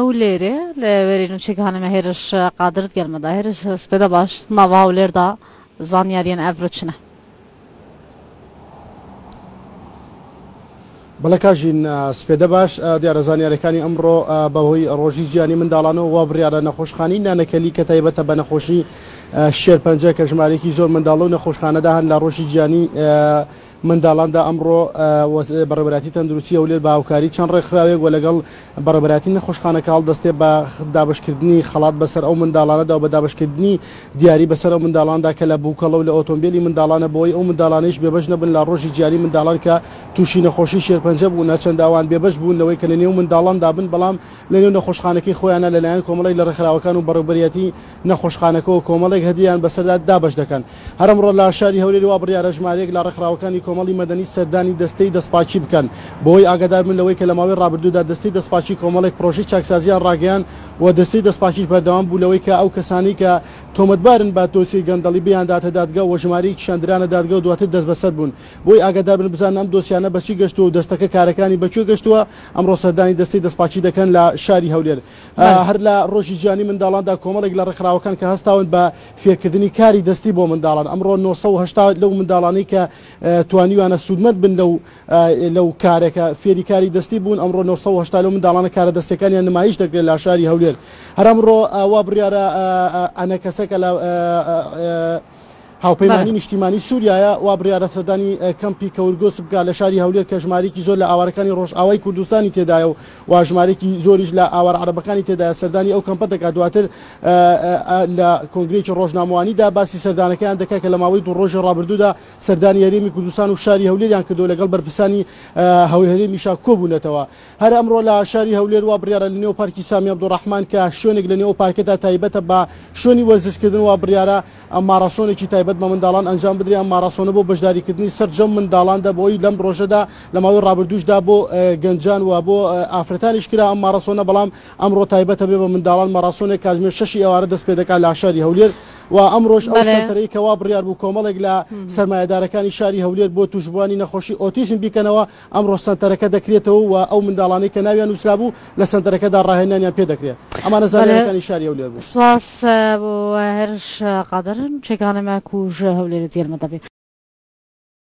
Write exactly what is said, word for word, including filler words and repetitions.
هەولێرێ لە وێرین و چێکانەمە هێرش قادرت گەلمەدا هێرش سپێدە باش ناوە هەولێردا زانیاریان ئەڤرچنە بەڵێ کاژین سپێدە باش دیارە زانیاریەکانی ئەمڕۆ بەهۆی ڕۆژی ژیانی منداڵانەوە وا بڕیارە نەخۆشخانی نانەکەلی کە تایبەتە بە نەخۆشی شێرپەنجە کە ژمارەیەکی زۆر منداڵە و نەخۆشخانەدا هەن لە ڕۆژی گیانی منداڵاندا ئەمڕۆ بەڕێبەراتی تەندروستی هەولێر بە هاوکاری چەند ڕێکخراوێک و لەگەڵ بەڕێبەراتی نەخۆشخانەکە هەڵدەستێ بە دابشکردنی خەڵات بەسەر ئەو منداڵانەدا و بە دابشکردنی دیاری بەسەر ئەو منداڵاندا کە لە بووکەڵە و لە ئۆتۆمبیلی منداڵانە بۆی ئەو منداڵانەیش بێبەش نەبن لە ڕۆژی گیانی منداڵان کە تووشی نەخۆشی شێرپەنجە بوون چەند ئەوان بێبەش بوون لەوەی کە لە نێو منداڵاندا بن بەڵام لە نێو نەخۆشخانەکەی خۆیانە لەلایەن کۆمەڵی لە ڕێکخراوەکان و بەڕێوەبەریەتی نەخۆشخانەکە و کۆمەڵێک هەدیان بەسەردا دابش دەکەن هەر ئەمڕۆ لە شاری هەولێر وا بڕیارە ژمارەیەک لە ڕێکخراوەکانی کۆمەڵی مەدەنی سەردانی دەستەی دەستپاچی بکەن بۆی ئاگادار من لەوەی کە لە ماوەی ڕابردوودا دەستەی دەستپاچی کۆمەڵێک پرۆژەی چاکسازیان ڕاگەیان و دەستەی دەستپاچیش بەردەوام بوو لەوەی کە ئەو کەسانی کە تۆمەتبارن بە دۆسیەی گەندەڵی بیان داتە دادگا و ژمارەی شاندرانە دادگا و دواتر دەست بەسەر بوون بۆی ئاگادار بن بزانن ئەم دۆسیانە بەچی گەشتووە و دەستەکە کارەکانی بەکوێ گەشتووە ئەمڕۆ سەردانی دەستەی دەستپاچی دەکەن لە شاری هەولێر هەر لە ڕۆژی گیانی منداڵاندا کۆمەڵێک لە ڕێکخراوەکان کە هەستاون بە فێرکردنی کاری دەستی بۆ منداڵان ئەمڕۆ نۆ سەد و هەشتا لەو منداڵانەی کە توانیوانە سوودمەند بن لەو لەو کارێکە فێری کاری دەستی بوون ئەمڕۆ نۆ سەد و هەشتا لەو منداڵانە کارە دەستەکانیان نمایش دەکرێت لە شاری هەولێر هەر ئەمڕۆ وا بڕیارە ئەنە کەسەکە لە هاوپەیمانی نیشتیمانی سووریایە وا بڕیارە سەردانی کەمپی کەورگۆس بکە لە شاری هەولێر کە ژمارەیەکی زۆر لە ئاوارەکانی ڕۆژئاوای کوردستانی تێدایە و وا ژمارەیەکی زۆریش لە ئاوار عەرەبەکانی تێدایە سەردانی ئەو کەمپە دەکات دواتر لە کۆنگرێکی ڕۆژنامەوانیدا باسی سەردانەکەیان دەکات کە لە ماوەی دوو ڕۆژی ڕابردوودا سەردانی هەرێمی کوردستان و شاری هەولێریان کردو لەگەڵ بەرپرسانی هەرێمیشا کۆبوونەتەوە هەر ئەمڕۆ لە شاری هەولێر وا بڕیارە لە نێو پارکی سامی عەبدوڕەحمان کە شوێنێک لە نێو پارکەدا تایبەتە بە شوێنی وەرزشکردن وا بڕیارە ماراسۆنێکی تایبەت بە منداڵان ئەنجام بدرێن ماراسۆنە بۆ بەشداریکردنی سەرجەم منداڵاندا بۆی لەم ڕۆژەدا لە ماوەی ڕابردووشدا بۆ گەنجان و بۆ ئافرەتانیش کرا ئەم ماراسۆنە بەڵام ئەمڕۆ تایبەتە بێ بە منداڵان ماراسۆنێک کاتژمێر شەشی ئێوارە دەست پێ دەکات لە شاری هەولێر و ئەمڕۆژ ئەو سەنتەرەی کەوا بڕیار بوو کۆمەڵێک لە سەرمایەدارەکانی شاری هەولێر بۆ توشبوانی نەخۆشی ئۆتیزم بیکەنەوە ئەمڕۆ سەنتەرەکە دەکرێتەوە و ئەو منداڵانەی کە ناویان نووسرا بوو لە سەنتەرەکەدا ڕاهێنانیان پێ دەکرێت ئەمانە زانیاریەکانی شاری هەولێر بوو سپاس بۆ هێرش قادرن چێکانەمە کوژ هەولێرت گەلمەدا بێ